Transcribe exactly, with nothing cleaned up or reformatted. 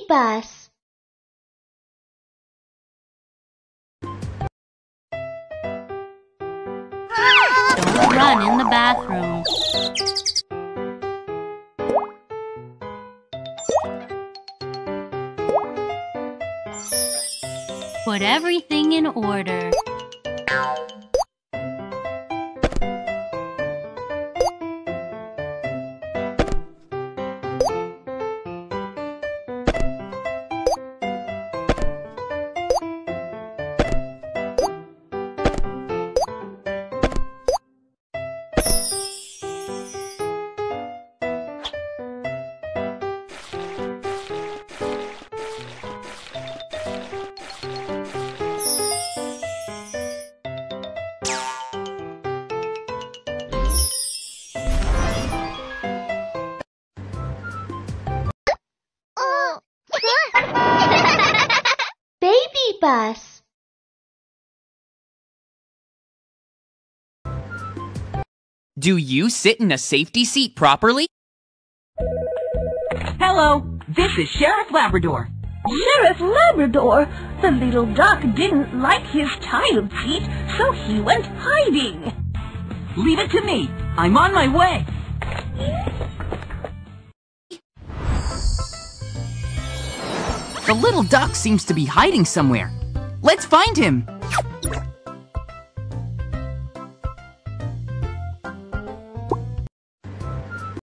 bus. Don't run in the bathroom. Put everything in order. Baby bus. Do you sit in a safety seat properly? Hello, this is Sheriff Labrador. Sheriff Labrador, the little duck didn't like his tiled seat, so he went hiding. Leave it to me. I'm on my way. The little duck seems to be hiding somewhere. Let's find him.